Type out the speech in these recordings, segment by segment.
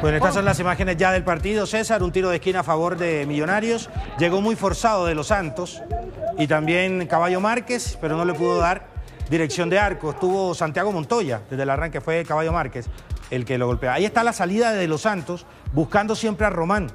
Bueno, estas son las imágenes ya del partido, César. Un tiro de esquina a favor de Millonarios. Llegó muy forzado de Los Santos y también Caballo Márquez, pero no le pudo dar dirección de arco. Estuvo Santiago Montoya, desde el arranque fue Caballo Márquez el que lo golpea. Ahí está la salida de Los Santos, buscando siempre a Román.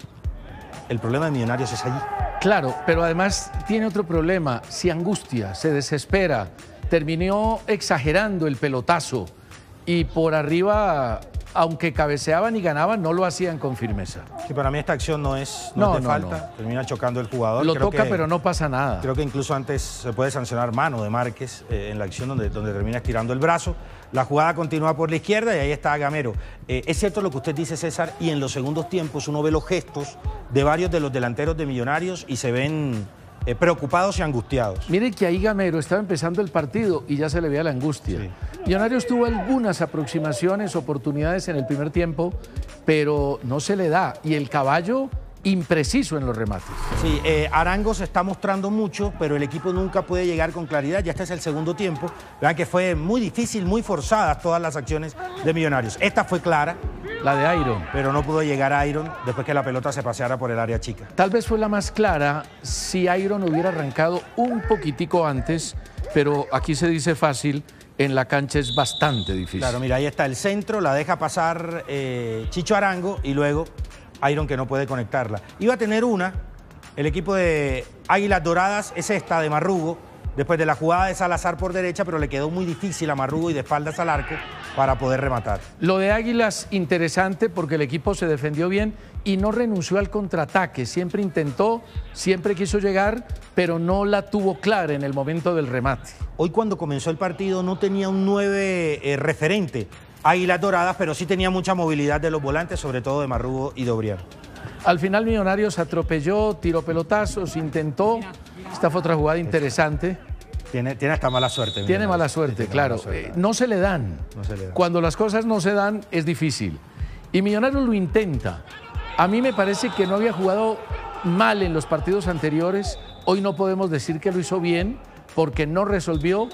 El problema de Millonarios es allí. Claro, pero además tiene otro problema. Se angustia, se desespera. Terminó exagerando el pelotazo y por arriba, aunque cabeceaban y ganaban, no lo hacían con firmeza. Sí, para mí esta acción no es de falta. Termina chocando el jugador. Lo toca, pero no pasa nada. Creo que incluso antes se puede sancionar mano de Márquez en la acción donde termina estirando el brazo. La jugada continúa por la izquierda y ahí está Gamero. Es cierto lo que usted dice, César, y en los segundos tiempos uno ve los gestos de varios de los delanteros de Millonarios y se ven preocupados y angustiados. Mire que ahí Gamero estaba empezando el partido y ya se le veía la angustia. Sí. Millonarios tuvo algunas aproximaciones, oportunidades en el primer tiempo, pero no se le da. Y el Caballo, impreciso en los remates. Sí, Arango se está mostrando mucho, pero el equipo nunca puede llegar con claridad. Ya este es el segundo tiempo. Vean que fue muy difícil, muy forzadas todas las acciones de Millonarios. Esta fue clara. La de Iron. Pero no pudo llegar a Iron después que la pelota se paseara por el área chica. Tal vez fue la más clara si Iron hubiera arrancado un poquitico antes, pero aquí se dice fácil, en la cancha es bastante difícil. Claro, mira, ahí está el centro, la deja pasar Chicho Arango y luego Iron que no puede conectarla. Iba a tener una, el equipo de Águilas Doradas es esta de Marrugo, después de la jugada de Salazar por derecha, pero le quedó muy difícil a Marrugo y de espaldas al arco para poder rematar. Lo de Águilas, interesante porque el equipo se defendió bien y no renunció al contraataque. Siempre intentó, siempre quiso llegar, pero no la tuvo clara en el momento del remate. Hoy cuando comenzó el partido no tenía un 9 referente, Águilas Doradas, pero sí tenía mucha movilidad de los volantes, sobre todo de Marrugo y de Obrián. Al final Millonarios atropelló, tiró pelotazos, intentó. Esta fue otra jugada interesante. Tiene hasta mala suerte. Tiene mala suerte, claro. Mala suerte. No se le dan. No se le dan. Cuando las cosas no se dan es difícil. Y Millonarios lo intenta. A mí me parece que no había jugado mal en los partidos anteriores. Hoy no podemos decir que lo hizo bien porque no resolvió,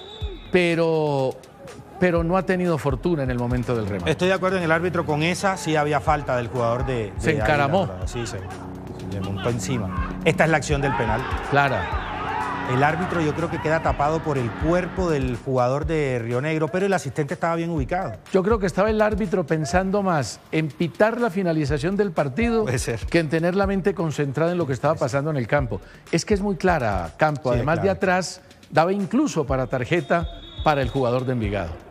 pero no ha tenido fortuna en el momento del remate. Estoy de acuerdo en el árbitro con esa. Sí había falta del jugador de se encaramó. Sí, se montó encima. Esta es la acción del penal. Clara. El árbitro yo creo que queda tapado por el cuerpo del jugador de Río Negro, pero el asistente estaba bien ubicado. Yo creo que estaba el árbitro pensando más en pitar la finalización del partido que en tener la mente concentrada en lo que estaba pasando en el campo. Es que es muy clara, Campo. Además de atrás, daba incluso para tarjeta para el jugador de Envigado.